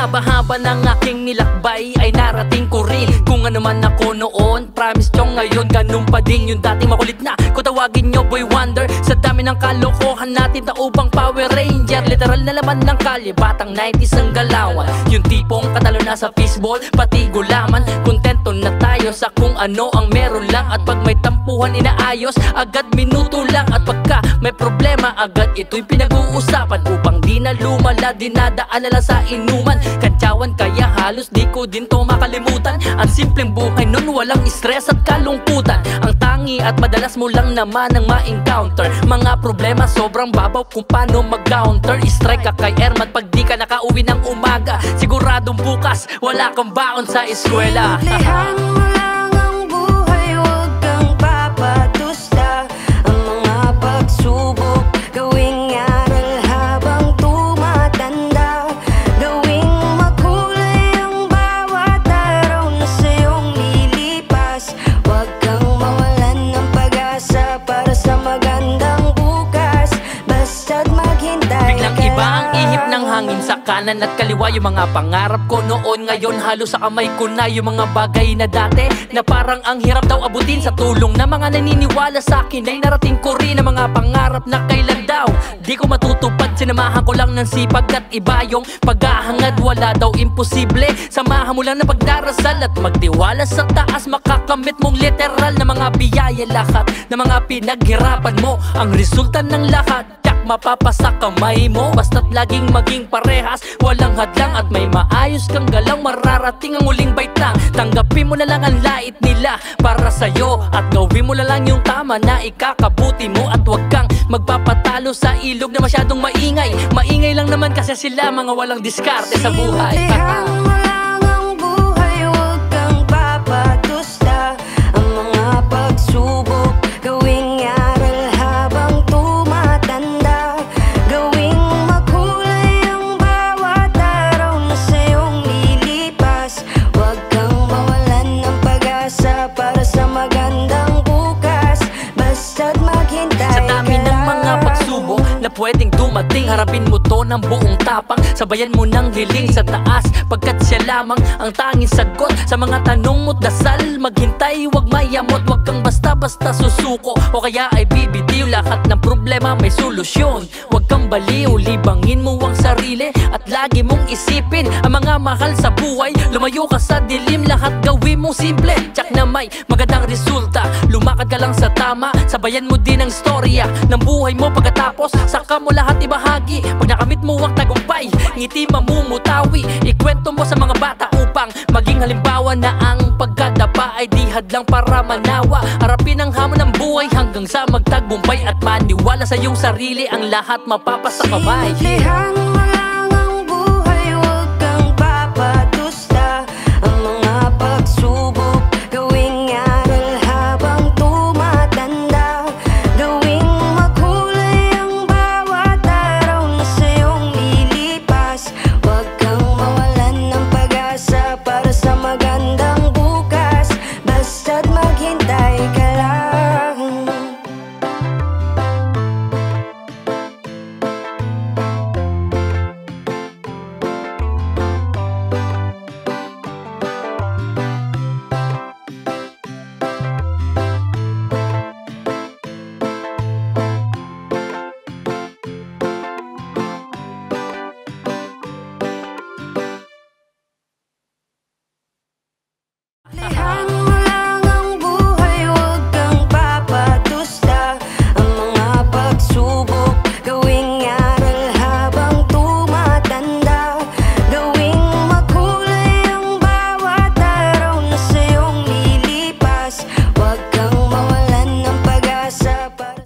haba-haba ng aking nilakbay ay narating ko rin kung ano man ako noon. Promise chong ngayon ganun pa din yung dating makulit na kung tawagin nyo Boy Wonder. Sa dami ng kalokohan natin taubang Power Ranger, literal na laman ng kalye, batang 90s ang galawan. Yung tipong katalo na sa fishball, pati gulaman. Kontento na tayo sa kung ano ang meron lang. At pag may tampuhan inaayos, agad minuto lang. At pagka may problema, agad ito'y pinag-uusapan. Upang di na lumala, dinadaan na lang sa inuman. Kantsawan kaya halos di ko din to makalimutan. Ang simpleng buhay nun, walang stress at kalungkutan. Ang tangi at madalas mo lang naman ang ma-encounter mga problema sobrang babaw kung paano mag-counter. Strike ka kay Ermat pag di ka nakauwi ng umaga. Siguradong bukas wala kang baon sa eskwela. Simplihan mo lang ang buhay, huwag kang papatusta. Ang mga pagsubok gawing aral habang tumatanda. Gawing makulay ang bawat araw na sa'yong lilipas. Huwag kang mawalan ng pag-asa para sa magandang bukas. Basta't maghintay. Biglang iba ang ihip ng hangin sa kanan at kaliwa. Yung mga pangarap ko noon ngayon halos sa kamay ko na. Yung mga bagay na dati na parang ang hirap daw abutin. Sa tulong na mga naniniwala sa akin ay narating ko rin ang mga pangarap na kailan daw di ko matutupad. Sinamahan ko lang ng sipag at iba yung paghahangad. Wala daw imposible, samahan mo lang ng pagdarasal at magtiwala sa taas. Makakamit mong literal na mga biyaya. Lahat na mga pinaghirapan mo ang resulta ng lahat mapapasa kamay mo. Basta't laging maging parehas, walang hadlang at may maayos kang galang. Mararating ang uling baitang. Tanggapin mo na lang ang lait nila para sa'yo at gawin mo na lang yung tama na ikakabuti mo. At huwag kang magpapatalo sa ilog na masyadong maingay. Maingay lang naman kasi sila mga walang diskarte sa buhay. Simplihan mo lang ang buhay, huwag kang papatusta. Ang mga pagsubok gawing aral habang tumatanda. Gawing makulay ang bawat araw na sa'yong lilipas. Huwag kang mawalan ng pag-asa para sa magandang bukas. Basta't maghintay. Sa dami ng mga pagsubok na pwedeng dumating, harapin mo to ng buong tapang. Sabayan mo ng hiling sa taas, pagkat siya lamang ang tanging sagot sa mga tanong mo't dasal. Maghintay, wag mayamot, wag kang basta-basta susuko o kaya ay bibitiw. Lahat ng problema may solusyon. Wag kang baliw, libangin mo ang sarili at lagi mong isipin ang mga mahal sa buhay. Lumayo ka sa dilim, lahat gawin mong simple. Tsak na may magandang resulta. Lumakad ka lang sa tama, sabayan mo din ang storya ng buhay mo. Pagkatapos, saka mo lahat ibahagi. Pag nakamit mo ang tagumpay, ngiti mamumutawi. Ikwento mo sa mga bata upang maging halimbawa na ang pagkadapa ay di hadlang para manawa. Harapin ang hamon ng buhay hanggang sa magtagumpay at maniwala sa iyong sarili, ang lahat mapapasa kamay. Simplihan mo